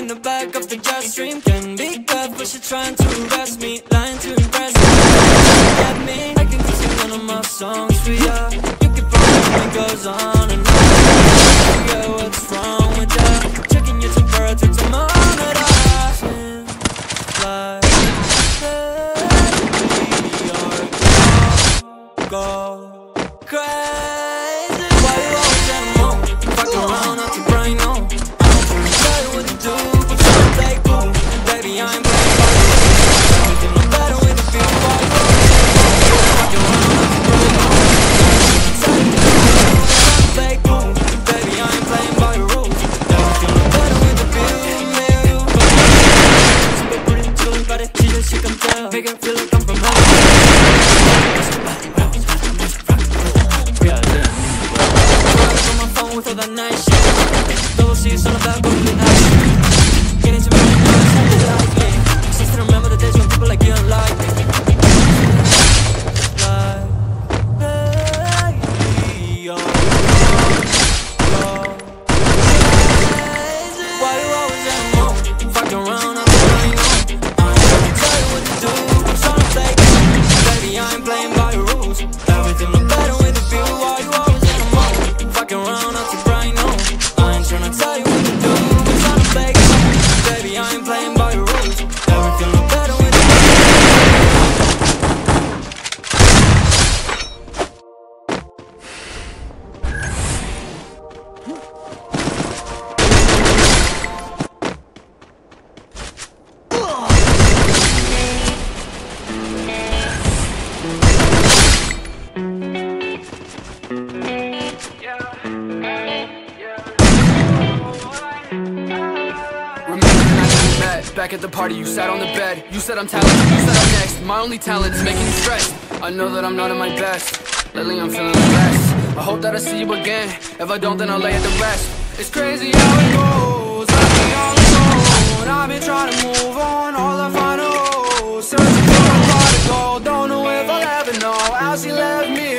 in the back of the jet stream. Can be good, but she's trying to arrest me, lying to impress me. Get me, I can sing one of my songs for ya. You can find me, it goes on and on. Yeah, what's wrong with that? Checking your temperature thermometer. Like go crazy. Why you always in the mood? Fuck around, not to brain on. I don't wanna tell you what to do, but try to play cool. Baby, I ain't playing by the rules. Everything look better with the feel. Why you always in the mood? Fuck around, not to brain on. Tell you what to do, but try to play cool. Baby, I ain't playing by the rules. Everything look better with the feel. Me or you, but pretty chillin' about it. She can tell, make it feel like I'm from hell. With all that nice shit, double C is all about going to nice. Get into my mind, it's how you like me. Just to remember the days when people like you don't like me. Like, hey, yo, why you always in the mood? Fuck around, I'm playing on. I ain't gonna tell you what to do, I'm trying to play cool. Baby, I ain't playing by the rules. Everything look better with the view. Why you always in the mood? Fucking around, not to brain on. I ain't tryna tell you what to do, I'm tryna play cool. Baby, I ain't playing by the rules. Everything look better with the back at the party, you sat on the bed. You said I'm talented, you said I'm next. My only talent's making you stressed. I know that I'm not at my best. Lately I'm feeling the best. I hope that I see you again. If I don't, then I'll lay at the rest. It's crazy how it goes. I've been all alone. I've been trying to move on. All I find is searching for a pot of gold. Don't know if I'll ever know how she left me